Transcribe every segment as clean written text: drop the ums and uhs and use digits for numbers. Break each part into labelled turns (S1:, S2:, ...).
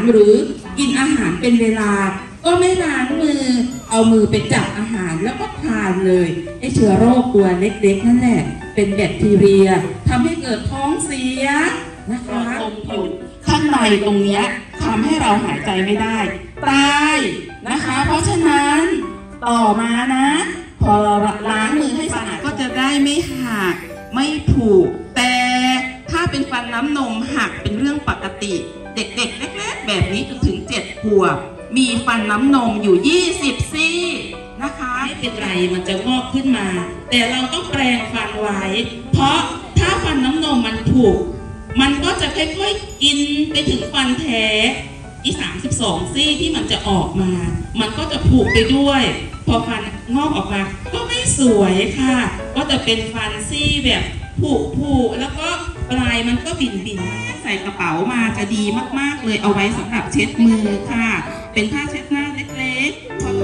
S1: หรือกินอาหารเป็นเวลาก็ไม่ล้างมือเอามือไปจับอาหารแล้วก็ทานเลยไอ้เชื้อโรคตัวเล็กๆนั่นแหละเป็นแบคทีเรียทำให้เกิดท้องเสียนะคะข้างในตรงนี้ทำให้เราหายใจไม่ได้ตายนะคะเพราะฉะนั้นต่อมานะพอล้างมือให้สะอาดก็จะได้ไม่หักไม่ผุแต่ถ้าเป็นฟันน้ำนมหักเป็นเรื่องปกติเด็กๆเล็กๆแบบนี้จนถึง7 ขวบมีฟันน้ำนมอยู่20 ซี่นะคะไม่เป็นไรมันจะงอกขึ้นมาแต่เราต้องแปรงฟันไว้เพราะถ้าฟันน้ำนมมันผุมันก็จะค่อยๆกินไปถึงฟันแท้อี32 ซี่ที่มันจะออกมามันก็จะผุไปด้วยพอฟันงอกออกมาก็ไม่สวยค่ะก็จะเป็นฟันซี่แบบผุแล้วก็ปลายมันก็บิ่นใส่กระเป๋ามาจะดีมากๆเลยเอาไว้สำหรับเช็ดมือค่ะเป็นผ้าเช็ดหน้าเล็กๆ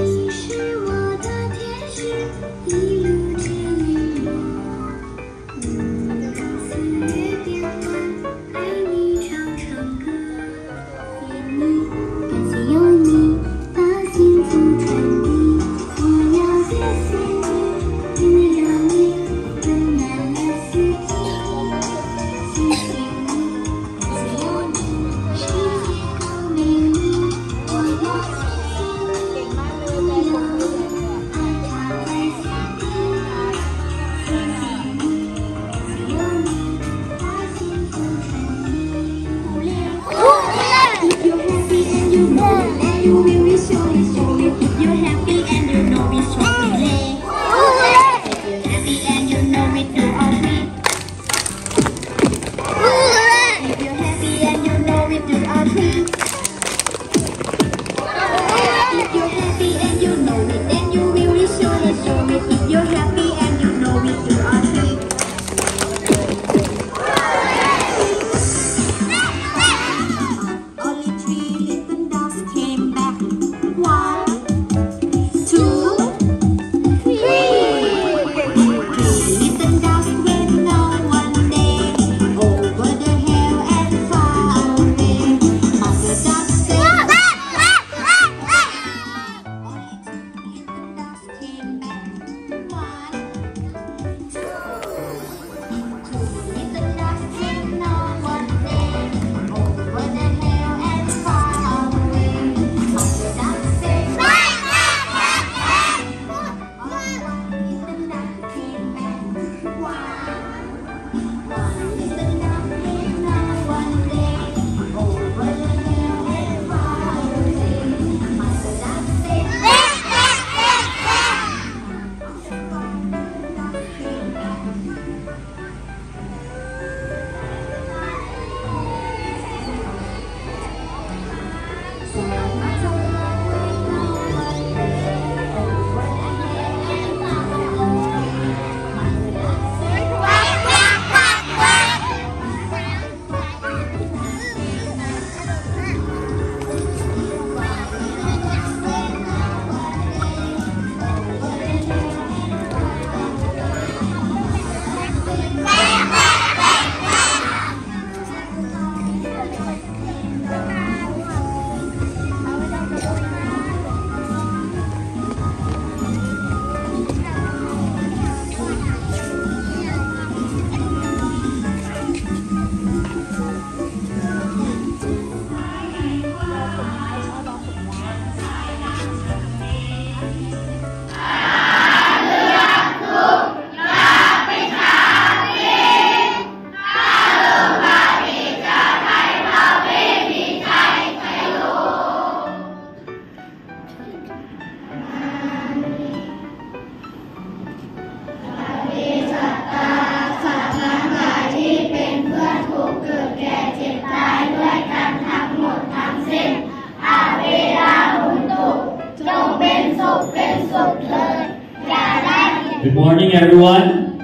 S2: Good morning, everyone.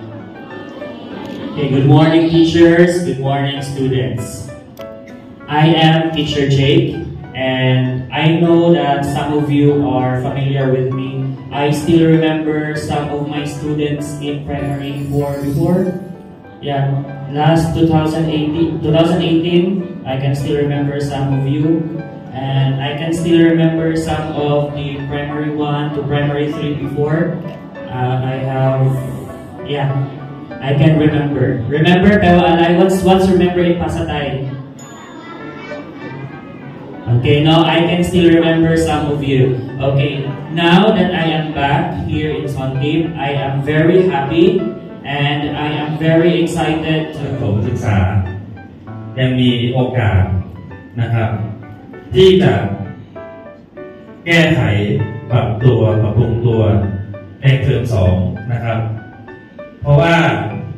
S2: Okay, good morning, teachers. Good morning, students. I am Teacher Jake, and I know that some of you are familiar with me. I still remember some of my students in primary 4 before. Yeah, last 2018, I can still remember some of you, and I can still remember some of the primary 1 to primary 3 before. I can remember. Remember, pero alay, what's remember in Pasatay? Okay, no, I can still remember some of you. Okay, now that I am back here in Sondip, I am very happy and I am very excited to
S3: ผมศึกษายังมีโอกาสนะครับที่จะแก้ไขปรับตัวปรับปรุงตัวในเทอม2นะครับเพราะว่า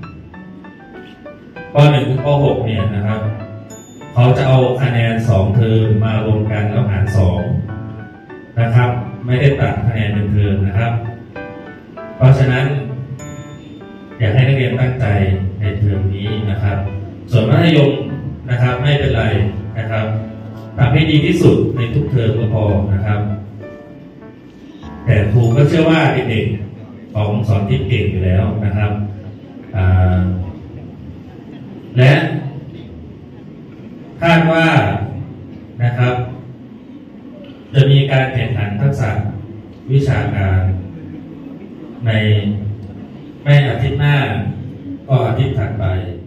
S3: ป .1 ถึงป .6 เนี่ยนะครับเขาจะเอาคะแนน2เทอมมารวมกันแล้วหาร2นะครับไม่ได้ตัดคะแนน1เทอมนะครับเพราะฉะนั้นอยากให้นักเรียนตั้งใจในเทอมนี้นะครับส่วนมัธยมนะครับไม่เป็นไรนะครับทำให้ดีที่สุดในทุกเทอมก็พอนะครับแต่ครูก็เชื่อว่าเด็กๆของสอนที่เก่งอยู่แล้วนะครับและคาดว่านะครับจะมีการแข่งขันทักษะวิชาการในไม่อาทิตย์หน้าก็อาทิตย์ถัดไป